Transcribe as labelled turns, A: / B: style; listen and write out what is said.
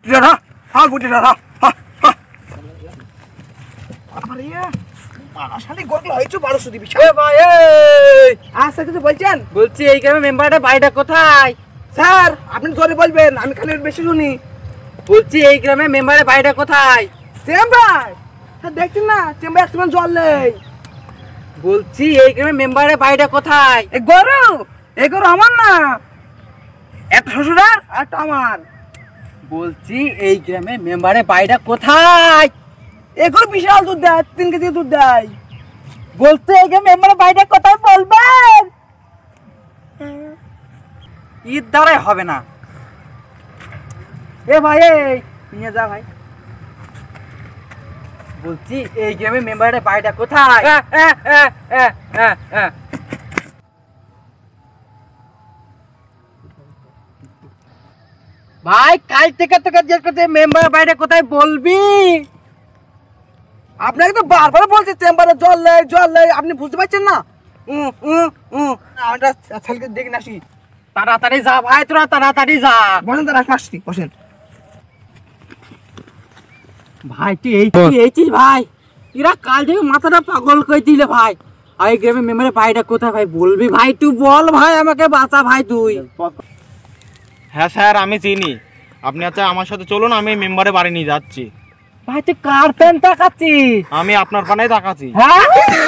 A: গুটিটা হ্যাঁ গুটিটা আমার ইয়ে শালি গরগলা হয়েছে 1200 দিবি এ ভাই এই আচ্ছা কিছু বলছেন
B: বলছি এই গ্রামে মেম্বারটা বাড়িটা কোথায়
A: স্যার আপনি জোরে বলবেন আমি খালি বেশি শুনি
B: বলছি এই গ্রামে মেম্বারের বাড়িটা কোথায়
A: চেম্বার স্যার দেখছেন না চেম্বার একদম জল নেই
B: বলছি এই গ্রামে মেম্বারের বাড়িটা কোথায়
A: এই গরু আমার না একটা শ্বশুর আর একটা আমার
B: বলছি এই গ্রামে মেম্বারের বাড়িটা কোথায়
A: এগুলো বিশাল দুধ দেয় 3 কেজি দুধ দেয়
B: বলতে এই গ্রামে মেম্বারের বাড়িটা কোথায় বলবেন ঈদ দ্বারাই হবে না এ ভাই এই নিয়ে যা ভাই বলছি এই গ্রামে মেম্বারের বাড়িটা কোথায় ভাই কাল থেকে তোকে জিজ্ঞেস করতে মেম্বারের বাড়িটা কোথায় বলবি
A: আপনাকে তো বারবার বলছে চেম্বারে জল নেই আপনি বুঝতে পারছেন না আমরা ছেলেকে দেখে আসি
B: তাড়াতাড়ি যা ভাই তোরা তাড়াতাড়ি যা
A: বসেন তারা আসছি বসেন
B: ভাই তুই এইছিস ভাই এরা কাল থেকে মাথাটা পাগল করে দিলে ভাই এই গ্রামে মেম্বারের বাড়িটা কোথায় ভাই বলবি ভাই তুই বল ভাই আমাকে বাঁচা ভাই তুই
C: হ্যাঁ স্যার আমি চিনি আপনি আচ্ছা আমার সাথে চলুন আমি মেম্বারে বাড়ি নিয়ে যাচ্ছি
B: ভাই তুই কার প্যান তাকাচ্ছিস
C: আমি আপনার পানে তাকাচ্ছি
B: হ্যাঁ